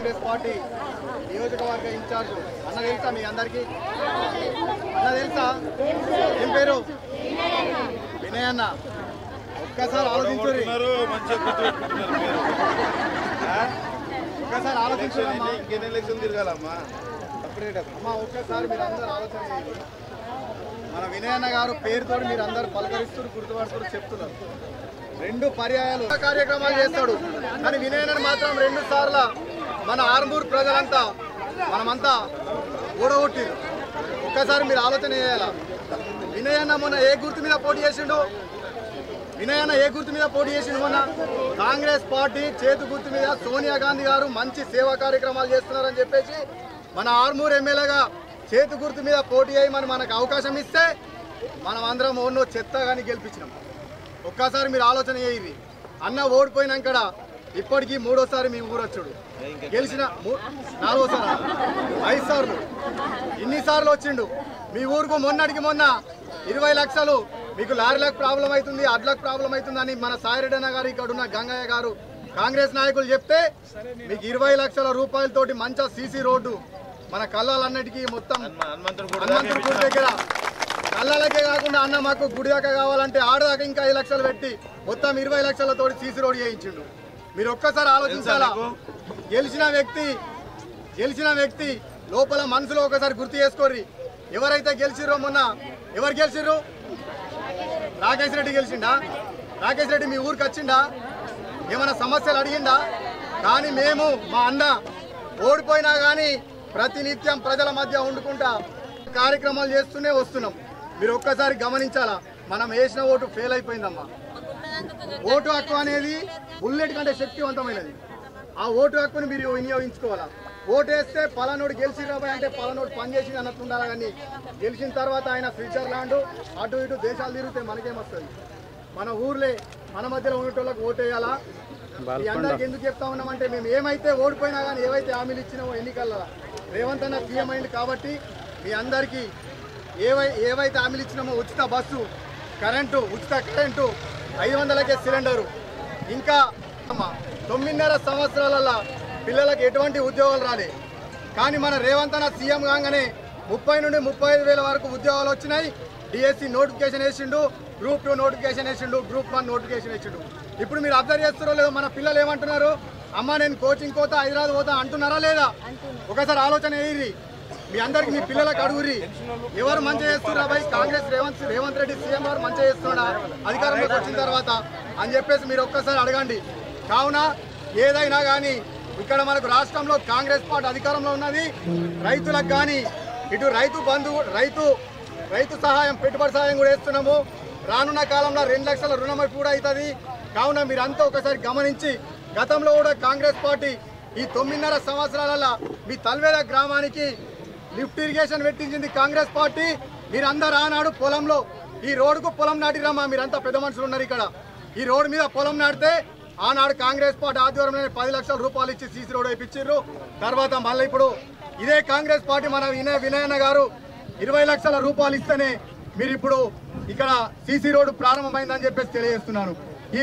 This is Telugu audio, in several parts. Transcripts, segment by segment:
కాంగ్రెస్ పార్టీ నియోజకవర్గ ఇన్ఛార్జ్ అన్న తెలుసా మీ అందరికీ? అన్న తెలుసా? ఏం పేరు? వినయ్ అన్న. ఒక్కసారి ఆలోచించుర్రి, ఒక్కసారి ఆలోచించారమ్మా. అమ్మా ఒక్కసారి మీరు అందరు ఆలోచన చేయండి. మన వినయ్ అన్న గారు పేరుతో మీరు అందరు పలకరిస్తూ గుర్తుపడుతూ చెప్తున్నారు. 2 పర్యాయాలు కార్యక్రమాలు చేస్తాడు, కానీ వినయ్ అన్న మాత్రం 2 సార్లు మన ఆర్మూర్ ప్రజలంతా మనమంతా ఓడగొట్టిరు. ఒక్కసారి మీరు ఆలోచన చేయాలా. వినయ్ అన్న మొన్న ఏ గుర్తు మీద పోటీ చేసిండు? వినయ్ అన్న ఏ గుర్తు మీద పోటీ చేసిండు? మొన్న కాంగ్రెస్ పార్టీ చేతు గుర్తు మీద సోనియా గాంధీ గారు మంచి సేవా కార్యక్రమాలు చేస్తున్నారని చెప్పేసి మన ఆర్మూర్ ఎమ్మెల్యేగా చేతు గుర్తు మీద పోటీ అయ్యి మనకు అవకాశం ఇస్తే మనం అందరం ఓన్నో చెత్త కానీ గెలిపించినాం. ఒక్కసారి మీరు ఆలోచన చేయండి. అన్న ఓడిపోయినాక ఇప్పటికీ 3వసారి మీ ఊరు వచ్చాడు. గెలిచిన 4వసారి 5 సార్లు ఇన్నిసార్లు వచ్చిండు మీ ఊరుకు. మొన్నటికి మొన్న 20 లక్షలు మీకు లారీలకు ప్రాబ్లం అవుతుంది, అడ్లకు ప్రాబ్లం అవుతుంది అని మన సాయిరెడ్డి అన్న గారు, ఇక్కడ ఉన్న గంగయ్య గారు కాంగ్రెస్ నాయకులు చెప్తే మీకు 20 లక్షల రూపాయలతోటి మంచి సీసీ రోడ్డు మన కళ్ళాలన్నిటికీ మొత్తం హనుమంతుడి గుడి దగ్గర కళ్ళాలకే కాకుండా అన్న మాకు గుడి దాకా కావాలంటే ఆడదాకా ఇంకా 5 లక్షలు పెట్టి మొత్తం 20 లక్షలతోటి సీసీ రోడ్ చేయించిండు. మీరు ఒక్కసారి ఆలోచించాలా. గెలిచిన వ్యక్తి లోపల మనసులో ఒకసారి గుర్తు చేసుకోర్రి. ఎవరైతే గెలిచిర్రో మొన్న ఎవరు గెలిచిర్రు? రాకేష్ రెడ్డి గెలిచిండా? రాకేష్ రెడ్డి మీ ఊరికి వచ్చిండా? ఏమైనా సమస్యలు అడిగిండా? కానీ మేము మా అన్న ఓడిపోయినా కానీ ప్రతినిత్యం ప్రజల మధ్య వండుకుంటా కార్యక్రమాలు చేస్తూనే వస్తున్నాం. మీరు ఒక్కసారి గమనించాలా. మనం వేసిన ఓటు ఫెయిల్ అయిపోయిందమ్మా. ఓటు హక్కు అనేది బుల్లెట్ కంటే శక్తివంతమైనది. ఆ ఓటు హక్కుని మీరు వినియోగించుకోవాలా. ఓటు వేస్తే పలానోడు గెలిచిరాబాయ్ అంటే పలానోడు పనిచేసి అన్నట్టు ఉండాలి. కానీ గెలిచిన తర్వాత ఆయన స్విట్జర్లాండ్ అటు ఇటు దేశాలు తిరిగితే మనకేమొస్తుంది? మన ఊర్లే మన మధ్యలో ఉండేటోళ్ళకి ఓటు వేయాలా. మీ అందరికి ఎందుకు చెప్తా ఉన్నామంటే మేము ఏమైతే ఓడిపోయినా కానీ ఏవైతే హామీలు ఇచ్చినామో ఎన్నికల్లో రేవంత్ అన్న సీఎం అయింది కాబట్టి మీ అందరికీ ఏవైతే హామీలు ఇచ్చినామో ఉచిత బస్సు, ఉచిత కరెంటు, 500కే సిలిండరు, ఇంకా 9.5 సంవత్సరాలలో పిల్లలకు ఎటువంటి ఉద్యోగాలు రాలే. కానీ మన రేవంత్ అన్న సీఎం కాగానే 30 నుండి 35,000 వరకు ఉద్యోగాలు వచ్చినాయి. డిఎస్సి నోటిఫికేషన్ వేసిండు, గ్రూప్ 2 నోటిఫికేషన్ వేసిండు, గ్రూప్ 1 నోటిఫికేషన్ వేసిండు. ఇప్పుడు మీరు అబ్జర్వ్ చేస్తారో లేదో మన పిల్లలు ఏమంటున్నారు? అమ్మ నేను కోచింగ్ పోతా, హైదరాబాద్ పోతా అంటున్నారా లేదా? ఒకసారి ఆలోచన వేయరి. మీ అందరికి మీ పిల్లలకు అడుగురి. ఎవరు మంచిగా చేస్తున్నారా భయ్? కాంగ్రెస్ రేవంత్ రెడ్డి సీఎం గారు మంచిగా చేస్తున్నాడా అధికారంలోకి వచ్చిన తర్వాత అని చెప్పేసి మీరు ఒక్కసారి అడగండి. కావున ఏదైనా కానీ ఇక్కడ మనకు రాష్ట్రంలో కాంగ్రెస్ పార్టీ అధికారంలో ఉన్నది. రైతులకు కానీ ఇటు రైతు బంధు రైతు సహాయం, పెట్టుబడి సహాయం కూడా వేస్తున్నాము. రానున్న కాలంలో 2 లక్షల రుణమాఫీ కూడా అవుతుంది. కావున మీరంతా ఒకసారి గమనించి, గతంలో కూడా కాంగ్రెస్ పార్టీ ఈ 9.5 సంవత్సరాలలో మీ తల్వేల గ్రామానికి లిఫ్ట్ ఇరిగేషన్ పెట్టించింది కాంగ్రెస్ పార్టీ. మీరందరూ ఆనాడు పొలంలో ఈ రోడ్డుకు పొలం నాటిరమ్మా. మీరంతా పెద్ద మనుషులు ఉన్నారు ఇక్కడ. ఈ రోడ్డు మీద పొలం నాటితే ఆనాడు కాంగ్రెస్ పార్టీ ఆధ్వర్యంలో 10 లక్షల రూపాయలు ఇచ్చి సీసీ రోడ్ వేయించారు. తర్వాత మళ్ళీ ఇప్పుడు ఇదే కాంగ్రెస్ పార్టీ మన వినయ్ అన్న గారు 20 లక్షల రూపాయలు ఇస్తేనే మీరు ఇప్పుడు ఇక్కడ సీసీ రోడ్డు ప్రారంభమైందని చెప్పేసి తెలియజేస్తున్నాను. ఈ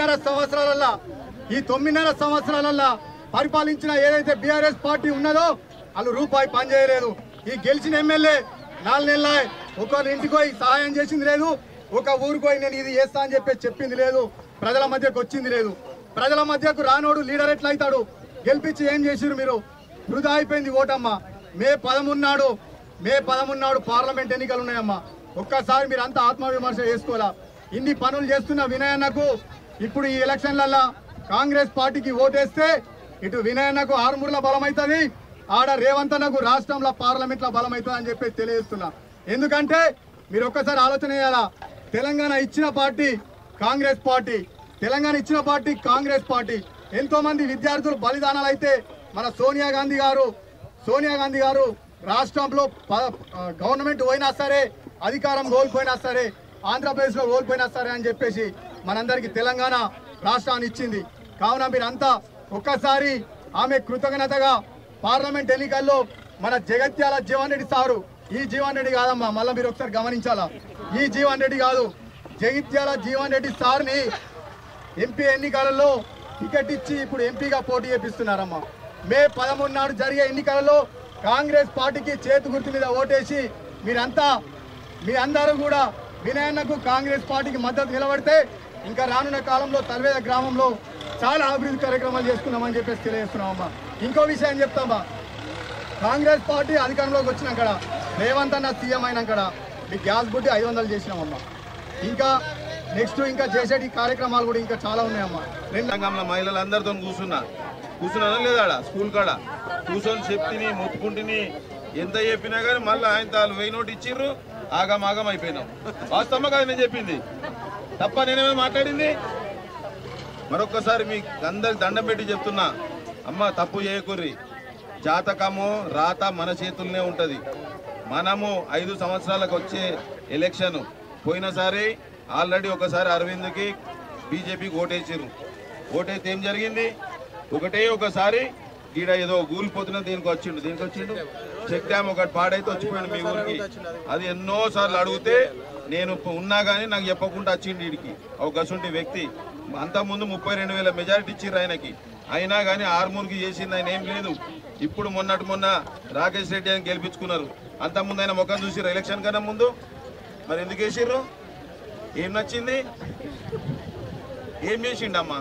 9.5 సంవత్సరాలలో పరిపాలించిన ఏదైతే బీఆర్ఎస్ పార్టీ ఉన్నదో వాళ్ళు రూపాయి పని చేయలేదు. ఈ గెలిచిన ఎమ్మెల్యే 4 నెలల ఒకరి ఇంటికి పోయి సహాయం చేసింది లేదు, ఒక ఊరికి పోయి నేను ఇది చేస్తా అని చెప్పి చెప్పింది లేదు, ప్రజల మధ్యకు వచ్చింది లేదు. ప్రజల మధ్యకు రానోడు లీడర్ ఎట్లా అవుతాడు? గెలిపించి ఏం చేసిరు మీరు? వృధా అయిపోయింది ఓటమ్మ. మే 13 నాడు పార్లమెంట్ ఎన్నికలు ఉన్నాయమ్మా. ఒక్కసారి మీరు అంతా ఆత్మవిమర్శ చేసుకోవాలా. ఇన్ని పనులు చేస్తున్న వినయ్ అన్నకు ఇప్పుడు ఈ ఎలక్షన్లలో కాంగ్రెస్ పార్టీకి ఓటేస్తే ఇటు వినయ్ అన్నకు ఆర్మూర్ల బలం అవుతుంది, ఆడ రేవంత్ అన్నకు రాష్ట్రంలో పార్లమెంట్లో బలం అవుతుంది అని చెప్పి తెలియజేస్తున్నా. ఎందుకంటే మీరు ఒక్కసారి ఆలోచన చేయాలా. తెలంగాణ ఇచ్చిన party Congress party, Congress party. ఎంతో మంది విద్యార్థులు బలిదానాలు అయితే మన సోనియా గాంధీ గారు రాష్ట్రంలో గవర్నమెంట్ పోయినా సరే, అధికారం కోల్పోయినా సరే, ఆంధ్రప్రదేశ్లో కోల్పోయినా సరే అని చెప్పేసి మనందరికీ తెలంగాణ రాష్ట్రాన్ని ఇచ్చింది. కావున మీరంతా ఒక్కసారి ఆమె కృతజ్ఞతగా పార్లమెంట్ ఎన్నికల్లో మన జగిత్యాల జీవన్ రెడ్డి సారు, ఈ జీవన్ రెడ్డి కాదమ్మా, మళ్ళీ మీరు ఒకసారి గమనించాలా, ఈ జీవన్ రెడ్డి కాదు, జగిత్యాల జీవన్ రెడ్డి సార్ని ఎంపీ ఎన్నికలలో టికెట్ ఇచ్చి ఇప్పుడు ఎంపీగా పోటీ చేపిస్తున్నారమ్మా. మే 13 నాడు జరిగే ఎన్నికలలో కాంగ్రెస్ పార్టీకి చేతి గుర్తు మీద ఓటేసి మీ అందరూ కూడా వినయన్నకు కాంగ్రెస్ పార్టీకి మద్దతు నిలబడితే ఇంకా రానున్న కాలంలో తల్వేద గ్రామంలో చాలా అభివృద్ధి కార్యక్రమాలు చేసుకున్నామని చెప్పేసి తెలియజేస్తున్నామమ్మా. ఇంకో విషయం చెప్తామా, కాంగ్రెస్ పార్టీ అధికారంలోకి వచ్చినాక రేవంత్ అన్న సీఎం అయినాక మీ గ్యాస్ బుడ్డి 500 చేసినామమ్మా. ఇంకా నెక్స్ట్ ఇంకా చేసేటి కార్యక్రమాలు కూడా ఇంకా చాలా ఉన్నాయమ్మా. రంగంలో మహిళలందరితో కూర్చున్నాను లేదా స్కూల్ కాడ కూర్చొని చెప్తిని మొత్తుకుంటుని ఎంత చెప్పినా కానీ మళ్ళీ ఆయన తాను 1000 నోటు ఇచ్చిర్రు, ఆగం అయిపోయినాం. వాస్తవమా కాదు నేను చెప్పింది? తప్ప నేనేమో మాట్లాడింది? మరొక్కసారి మీకు అందరికి దండం పెట్టి చెప్తున్నా, అమ్మ తప్పు చేయకుర్రి. జాతకము రాత మన చేతుల్లోనే ఉంటుంది. మనము 5 సంవత్సరాలకు వచ్చే ఎలక్షన్ పోయినసారి ఆల్రెడీ ఒకసారి అరవింద్కి బీజేపీకి ఓటేసారు. ఓటైతే ఏం జరిగింది? ఒకసారి ఈడ ఏదో గూలిపోతున్నా దేనికి వచ్చిండు చెక్ డ్యామ్ ఒకటి పాడైతే వచ్చిపోయాడు మీ ఊరికి. అది ఎన్నోసార్లు అడిగితే నేను ఉన్నా కానీ నాకు చెప్పకుండా వచ్చిండు వీడికి. ఒక గసుంటి వ్యక్తి అంతకుముందు 32,000 మెజారిటీ ఇచ్చిర్రు ఆయనకి. అయినా కానీ ఆర్మూర్కి చేసింది ఆయన ఏం లేదు. ఇప్పుడు మొన్న రాకేష్ రెడ్డి అని గెలిపించుకున్నారు. అంతకుముందు ఆయన ముఖం చూసిర్రు ఎలక్షన్ కన్నా ముందు. మరి ఎందుకు వేసిర్రు? ఏం నచ్చింది? ఏం చేసిండమ్మా?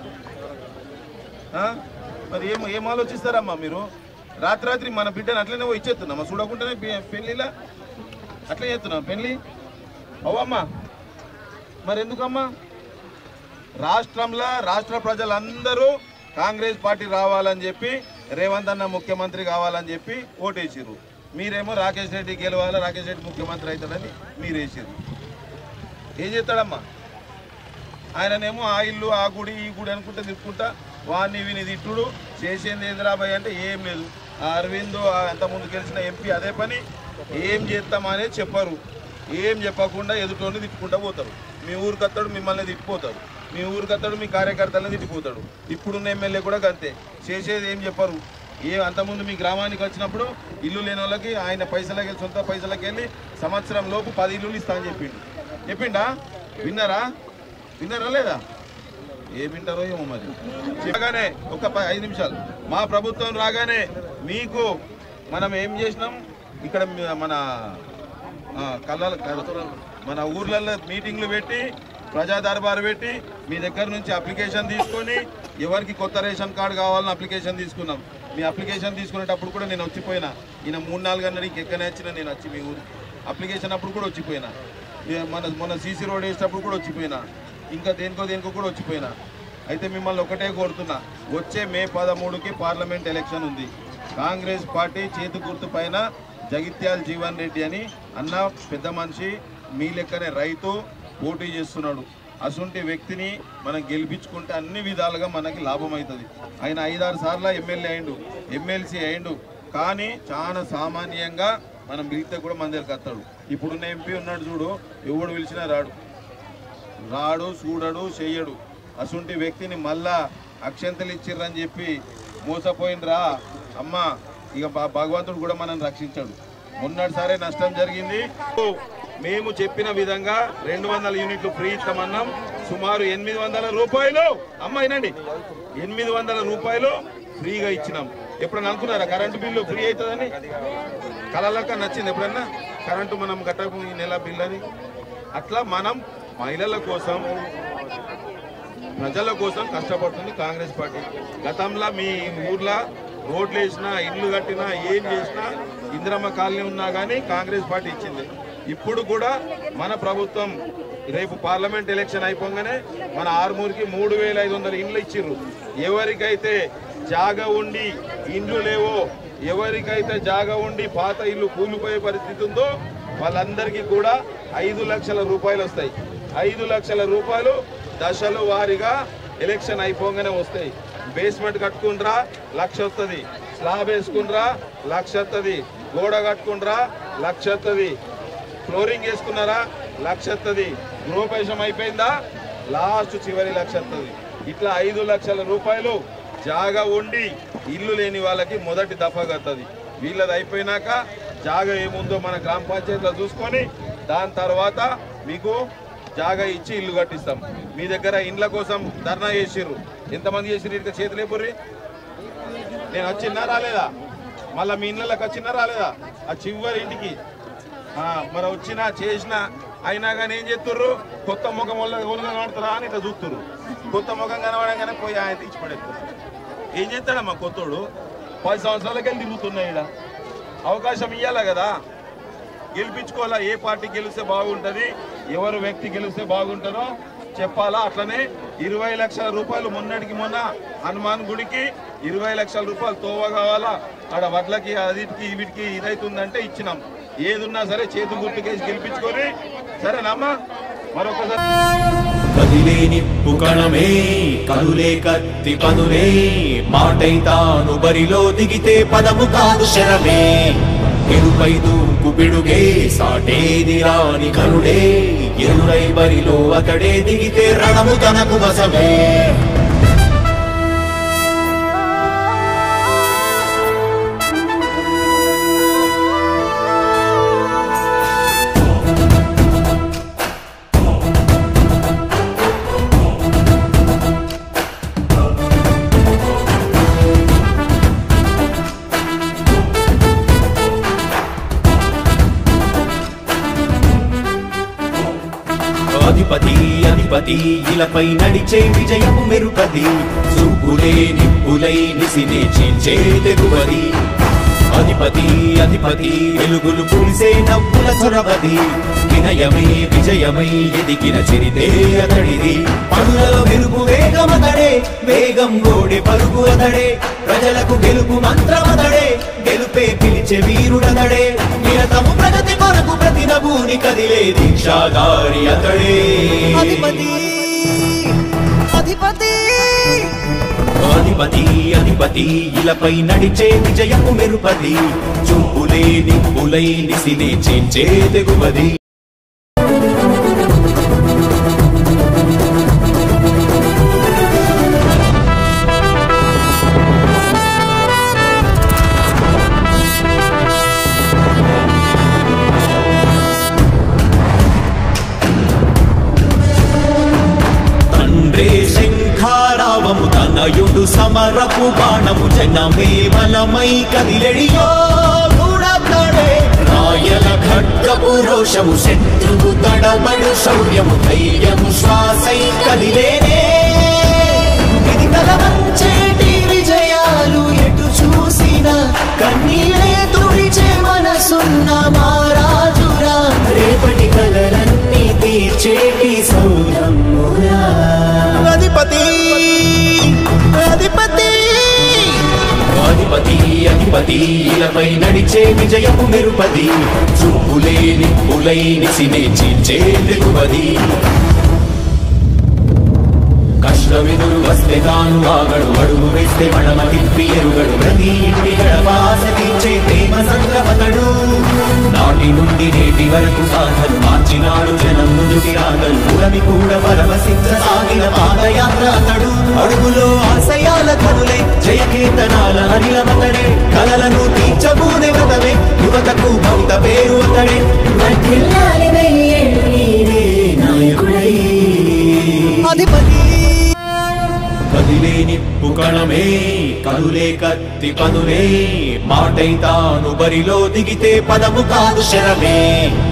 మరి ఏం ఆలోచిస్తారమ్మా మీరు? రాత్రి మన బిడ్డను అట్లనే ఇచ్చేస్తున్నామా? చూడకుండానే పెళ్లిలా అట్లా చేస్తున్నాం పెళ్లి అవమ్మా. మరి ఎందుకమ్మా? రాష్ట్ర ప్రజలందరూ కాంగ్రెస్ పార్టీ రావాలని చెప్పి, రేవంత్ అన్న ముఖ్యమంత్రి కావాలని చెప్పి ఓటేసిర్రు. మీరేమో రాకేష్ రెడ్డి గెలవాలి, రాకేష్ రెడ్డి ముఖ్యమంత్రి అవుతాడని మీరు వేసిర్రు. ఏం చేస్తాడమ్మా? ఆయననేమో ఆ ఇల్లు ఆ గుడి ఈ గుడి అనుకుంటా తిప్పుకుంటా వాడిని వీని తిట్టుడు చేసేది ఏంద్రాబాయ్ అంటే ఏం లేదు. ఆ అరవింద్ అంత ముందు గెలిచిన ఎంపీ అదే పని. ఏం చేస్తామనేది చెప్పరు. ఏం చెప్పకుండా ఎదుటోని తిట్టుకుంటా పోతారు. మీ ఊరికి వస్తాడు, మిమ్మల్ని తిట్టిపోతాడు. మీ ఊరికి వస్తాడు, మీ కార్యకర్తలని తిట్టిపోతాడు. ఇప్పుడున్న ఎమ్మెల్యే కూడా అంతే, చేసేది ఏం చెప్పరు. అంతకుముందు మీ గ్రామానికి వచ్చినప్పుడు ఇల్లు లేని వాళ్ళకి ఆయన పైసలకి సొంత పైసలకి వెళ్ళి సంవత్సరం లోపు 10 ఇల్లులు ఇస్తా అని చెప్పిండా? విన్నారా లేదా? ఏ వింటారో ఏమో. మరి చెప్పగానే ఒక 5 నిమిషాలు మా ప్రభుత్వం రాగానే మీకు మనం ఏం చేసినాం, ఇక్కడ మన ఊర్లలో మీటింగ్లు పెట్టి ప్రజా దర్బారు పెట్టి మీ దగ్గర నుంచి అప్లికేషన్ తీసుకొని ఎవరికి కొత్త రేషన్ కార్డు కావాలని అప్లికేషన్ తీసుకున్నాం. మీ అప్లికేషన్ తీసుకునేటప్పుడు కూడా నేను వచ్చిపోయినా. ఈయన 3-4 గంటలకి ఎక్కనే వచ్చినా నేను వచ్చి మీ ఊరికి అప్లికేషన్ అప్పుడు కూడా వచ్చిపోయినా. మన సీసీ రోడ్ వేసేటప్పుడు కూడా వచ్చిపోయినా. ఇంకా దేనికో కూడా వచ్చిపోయినా. అయితే మిమ్మల్ని ఒకటే కోరుతున్నా, వచ్చే మే 13కి పార్లమెంట్ ఎలక్షన్ ఉంది. కాంగ్రెస్ పార్టీ చేతి గుర్తు పైన జగిత్యాల జీవన్ రెడ్డి అని అన్న పెద్ద మనిషి మీ లెక్కనే రైతు పోటీ చేస్తున్నాడు. అసంటి వ్యక్తిని మనం గెలిపించుకుంటే అన్ని విధాలుగా మనకి లాభం అవుతుంది. ఆయన 5-6 సార్లు ఎమ్మెల్యే అయిండు, ఎమ్మెల్సీ అయిండు. కానీ చాలా సామాన్యంగా మనం పిలిస్తే కూడా మన దగ్గరికి వస్తాడు. ఇప్పుడున్న ఎంపీ ఉన్నాడు చూడు, ఎవడు పిలిచినా రాడు చూడడు చెయ్యడు. అసంటి వ్యక్తిని మళ్ళా అక్షంతలు ఇచ్చిర్రని చెప్పి మోసపోయినరా అమ్మ. ఇక భగవంతుడు కూడా మనం రక్షించాడు. మొన్నటిసారే నష్టం జరిగింది. మేము చెప్పిన విధంగా 200 యూనిట్లు ఫ్రీ ఇస్తామన్నాం. సుమారు 800 రూపాయలు అమ్మ వినండి, 800 రూపాయలు ఫ్రీగా ఇచ్చినాం. ఎప్పుడన్నా అనుకున్నారా కరెంటు బిల్లు ఫ్రీ అవుతుందని? కళలక నచ్చింది ఎప్పుడన్నా కరెంటు మనం గట్టకు ఈ నెల బిల్లు అని? అట్లా మనం మహిళల కోసం ప్రజల కోసం కష్టపడుతుంది కాంగ్రెస్ పార్టీ. గతంలో మీ ఊర్లో రోడ్లు వేసినా, ఇల్లు కట్టినా, ఏం చేసినా ఇందిరమ్మ కాలనీ ఉన్నా కానీ కాంగ్రెస్ పార్టీ ఇచ్చింది. ఇప్పుడు కూడా మన ప్రభుత్వం రేపు పార్లమెంట్ ఎలక్షన్ అయిపోగానే మన ఆర్మూర్కి 3,500 ఇండ్లు ఇచ్చిర్రు. ఎవరికైతే జాగా ఉండి ఇండ్లు లేవో, ఎవరికైతే జాగా ఉండి పాత ఇల్లు కూలిపోయే పరిస్థితి ఉందో వాళ్ళందరికీ కూడా 5 లక్షల రూపాయలు వస్తాయి. 5 లక్షల రూపాయలు దశల వారీగా ఎలక్షన్ అయిపోగానే వస్తాయి. బేస్మెంట్ కట్టుకుండ్రా 1,00,000 వస్తుంది, స్లాబ్ వేసుకుండ్రా 1,00,000 వస్తుంది, గోడ కట్టుకుండ్రా 1,00,000 వస్తుంది, ఫ్లోరింగ్ వేసుకున్నారా 1,00,000 వస్తుంది, గృహప్రవేశం అయిపోయిందా లాస్ట్ చివరి 1,00,000 వస్తుంది. ఇట్లా 5 లక్షల రూపాయలు జాగా ఉండి ఇల్లు లేని వాళ్ళకి మొదటి దఫాగా వస్తుంది. వీళ్ళది అయిపోయినాక జాగా ఏముందో మన గ్రామ పంచాయతీలో చూసుకొని దాని తర్వాత మీకు జాగా ఇచ్చి ఇల్లు కట్టిస్తాం. మీ దగ్గర ఇండ్ల కోసం ధర్నా చేసిర్రు, ఎంతమంది చేసిర్రు? ఇంకా చేతులేపుర్రి నేను వచ్చినా రాలేదా? మళ్ళీ మీ ఇళ్ళకి వచ్చినా రాలేదా? ఆ చివరి ఇంటికి మరి వచ్చినా చేసినా అయినా కానీ ఏం చేస్తుర్రు? కొత్త ముఖం వల్ల కనబడతారా అని ఇట్లా చూస్తుర్రు. కొత్త ముఖం కనబడంగానే పోయి ఆయన తీసి పడేస్తున్నారు. ఏం చేస్తాడమ్మా కొత్తోడు? 10 సంవత్సరాలకి వెళ్ళి తిరుగుతున్నాయి. ఇక్కడ అవకాశం ఇవ్వాలా కదా, గెలిపించుకోవాలా. ఏ పార్టీ గెలిస్తే బాగుంటుంది, ఎవరు వ్యక్తి గెలిస్తే బాగుంటుందో చెప్పాలా. అట్లనే 20 లక్షల రూపాయలు మొన్నటికి మొన్న హనుమాన్ గుడికి 20 లక్షల రూపాయలు తోవ కావాలా. ఆడ వడ్లకి అదిటికి వీటికి ఇదైతుందంటే ఇచ్చినాం. ఏదున్నా సరే చేతు గుర్తుకేసి గెలిపించుకొని సరేనమ్మా. మరొకసారి కదిలే నిప్పు కణమే కనులే కత్తి పనులే మాటై తాను బరిలో దిగితే పదము కాదు శరమే ఎరుపై దూకు పిడుగే సాటేది రాని కరుడే ఎరురై బరిలో అతడే దిగితే రణము తనకు వశమే అధిపతి అధిపతి ఇలపై నడిచే విజయము మెరుపది చూపులే నిప్పులై నిసినే చీల్చే తెగువది అధిపతి అధిపతి వెలుగులు పులిసే నవ్వుల చొరవది వినయమై విజయమై ఎదిగిన చరితే అతడిది పనులలో మెరుగు వేగమతడే వేగం గోడే పరుగు అతడే ప్రజలకు గెలుపు మంత్రమతడే గెలుపే పిలిచే వీరుడతడే నిరతము ప్రగతి కొరకు ప్రతి నభూని కదిలే దీక్షాధారి అతడే అధిపతి అధిపతి అధిపతి అధిపతి ఇలపై నడిచే విజయము మెరుపది చూపులే నిప్పులై నిసినే చేంచే తెగువది తనయుడు సమరపు బాణము జనమే బలమై కదిలెడియో గుణతడే రాయల ఖడ్గపు రోషము శత్రువు తడబడు శౌర్యము ధైర్యము శ్వాసై కదిలేనే ఇది కలవంచేటి విజయాలు ఎటు చూసిన కన్నీలే తుడిచే మనసున్న మారాజురా రేపటి కలలన్నీ తీర్చేటి సౌరమ్మురా అధిపతి అధిపతి అధిపతి అధిపతి ఇలపై నడిచే విజయము మెరుపది చూపులే నిప్పులై నిసినే చీల్చే తెగువది కష్టమెదురు వస్తే తాను ఆగడు అడుగు వేస్తే మడమ తిప్పి ఎరుగడు ప్రతి ఇంటి గడవాస తీర్చే ప్రేమ సంద్రమతడు నాటి నుండి నేటి వరకు సాధలు మార్చినాడు జనం ముందుకి రాగలు పురమి కూడా పరవశించసాగిన పాదయాత్ర అతడు అడుగులో ఆశయాల కనులే జయకీర్తనాల హరిలమతడే కలలను తీర్చబూనే వ్రతమే యువతకు భౌత పేరు అతడే నాయకుడై అధిపతి కదిలే నిప్పు కణమే కనులే కత్తి పనులే మాటై తాను బరిలో దిగితే పదము కాదు శరమే